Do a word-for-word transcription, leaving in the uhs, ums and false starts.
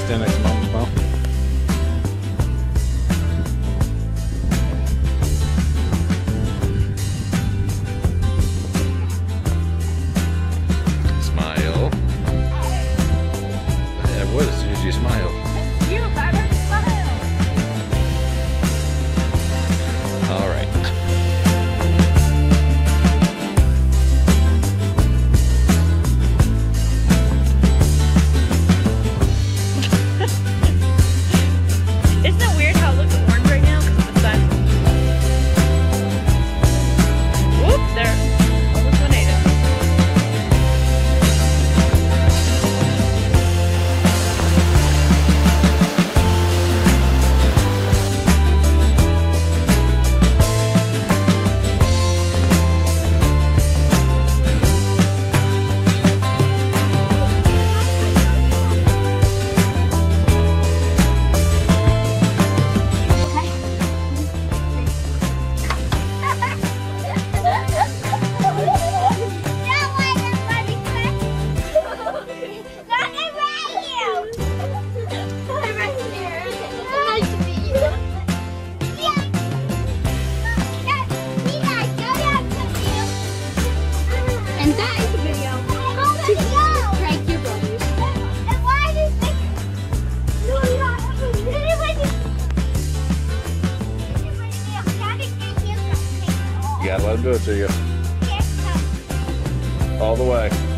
stand next to Mama's phone. Smile. Yeah, what as soon as you smile? You better smile. All right. Isn't it weird how it looks orange right now because of the sun? Whoop, there. Almost one native. And that is the video to prank your brothers. And why is this? No, not. You gotta let him do it to you. All the way.